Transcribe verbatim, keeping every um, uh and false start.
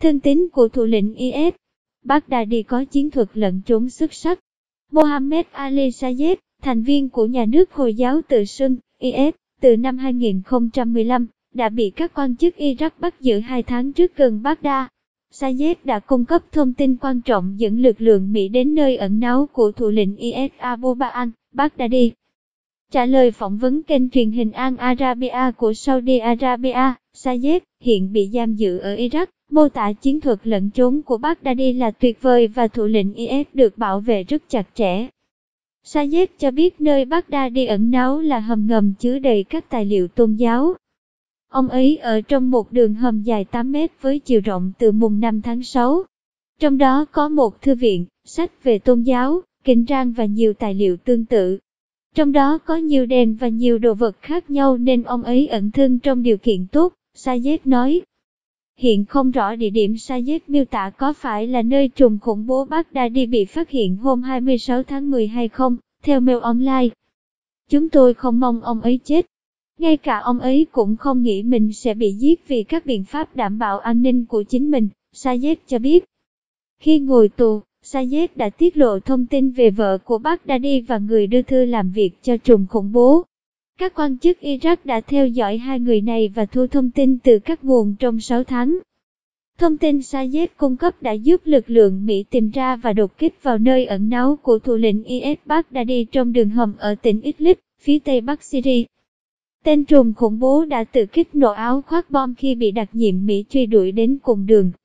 Thân tín của thủ lĩnh i ét, Baghdadi có chiến thuật lẩn trốn xuất sắc. Mohammed Ali Sayed, thành viên của nhà nước Hồi giáo tự xưng i ét, từ năm hai nghìn không trăm mười lăm, đã bị các quan chức Iraq bắt giữ hai tháng trước gần Baghdad. Sayed đã cung cấp thông tin quan trọng dẫn lực lượng Mỹ đến nơi ẩn náu của thủ lĩnh i ét Abu Bakr al-Baghdadi. Trả lời phỏng vấn kênh truyền hình Al Arabiya của Saudi Arabia, Sayed, hiện bị giam giữ ở Iraq, mô tả chiến thuật lẩn trốn của Baghdadi là tuyệt vời và thủ lĩnh i ét được bảo vệ rất chặt chẽ. Sayed cho biết nơi Baghdadi ẩn náu là hầm ngầm chứa đầy các tài liệu tôn giáo. Ông ấy ở trong một đường hầm dài tám mét với chiều rộng từ mùng năm tháng sáu. Trong đó có một thư viện, sách về tôn giáo, kinh trang và nhiều tài liệu tương tự. Trong đó có nhiều đèn và nhiều đồ vật khác nhau nên ông ấy ẩn thân trong điều kiện tốt, Sayed nói. Hiện không rõ địa điểm Sayed miêu tả có phải là nơi trùm khủng bố Baghdadi bị phát hiện hôm hai mươi sáu tháng mười hai không, theo Mail Online. Chúng tôi không mong ông ấy chết. Ngay cả ông ấy cũng không nghĩ mình sẽ bị giết vì các biện pháp đảm bảo an ninh của chính mình, Sayed cho biết. Khi ngồi tù, Sayed đã tiết lộ thông tin về vợ của Baghdadi và người đưa thư làm việc cho trùm khủng bố. Các quan chức Iraq đã theo dõi hai người này và thu thông tin từ các nguồn trong sáu tháng. Thông tin Sayed cung cấp đã giúp lực lượng Mỹ tìm ra và đột kích vào nơi ẩn náu của thủ lĩnh i ét Baghdadi trong đường hầm ở tỉnh Idlib, phía tây bắc Syria. Tên trùm khủng bố đã tự kích nổ áo khoác bom khi bị đặc nhiệm Mỹ truy đuổi đến cùng đường.